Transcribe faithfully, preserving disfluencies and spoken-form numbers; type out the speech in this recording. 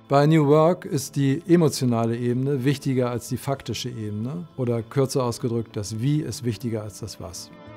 Bei New Work ist die emotionale Ebene wichtiger als die faktische Ebene oder kürzer ausgedrückt, das Wie ist wichtiger als das Was.